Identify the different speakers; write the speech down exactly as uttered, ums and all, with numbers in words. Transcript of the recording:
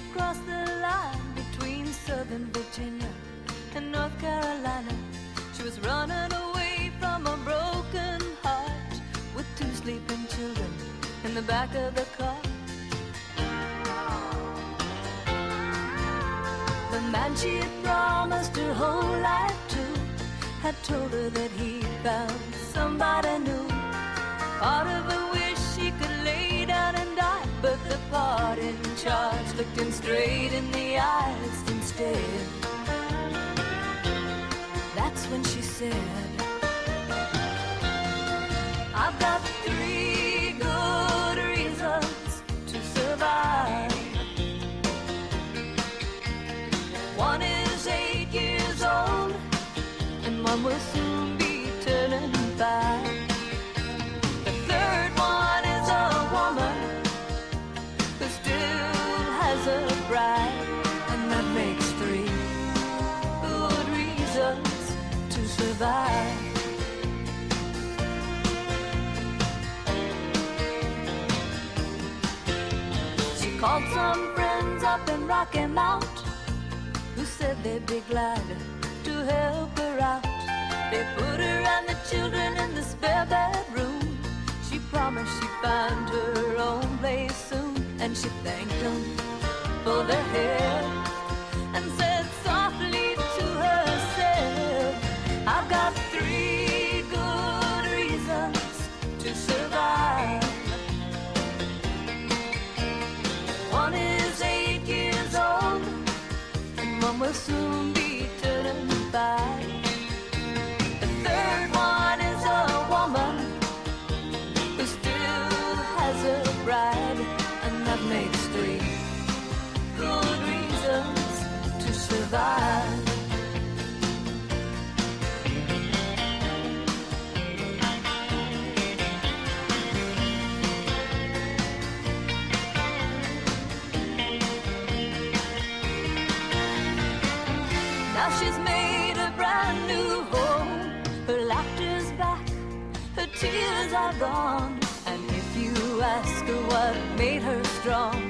Speaker 1: crossed the line between Southern Virginia and North Carolina. She was running away from a broken heart with two sleeping children in the back of the car. The man she had promised her whole life to had told her that he found somebody new. Part of her wish she could lay down and die, but the part in charge looked him straight in the eyes instead. That's when she said, I've got three good reasons to survive. One is eight years old, and one will soon be turning five. The third one is a woman who still has a bride, and that makes three good reasons to survive. She called some friends up in Rocky Mount who said they'd be glad to help her out. They put her and the children in the spare bedroom. She promised she'd find her own place soon, and she thanked them for their help and said softly to herself, I've got three good reasons to survive. One is eight years old, and one will soon be turning five. The third one is a woman who still has a bride, and that makes three good reasons to survive. Now she's made a brand new home. Her laughter's back, her tears are gone. And if you ask her what made her strong,